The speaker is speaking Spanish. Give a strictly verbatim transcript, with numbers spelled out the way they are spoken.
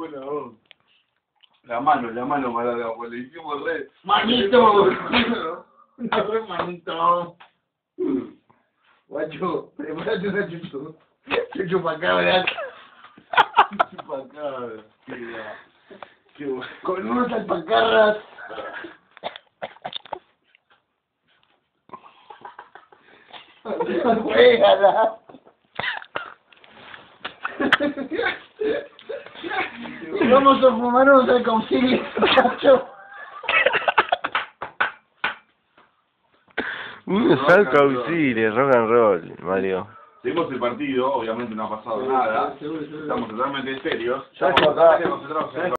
buena voz. La mano, la mano Maradona, pues le hicimos re... ¡Manito! ¡No re manito! Guacho, prepárate una chuchu. Chuchupacabra. Chupacabra. Qué guay. Qué guay. Con unos alpacarras. ¡Juégala! Y vamos a fumarnos al concilio, cacho. Un salto auxilio, rock and roll, Mario. Seguimos el partido, obviamente no ha pasado nada. Estamos totalmente serios. Ya está. Estamos concentrados en el